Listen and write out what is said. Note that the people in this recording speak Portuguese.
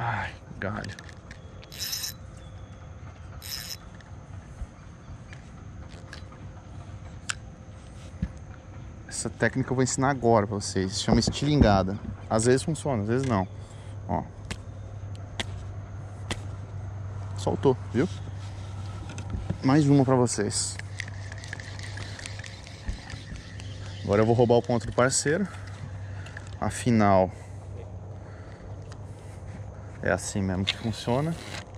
Ai, galho. Essa técnica eu vou ensinar agora pra vocês. Chama estilingada. Às vezes funciona, às vezes não. Ó. Soltou, viu? Mais uma pra vocês. Agora eu vou roubar o ponto do parceiro. Afinal, é assim mesmo que funciona.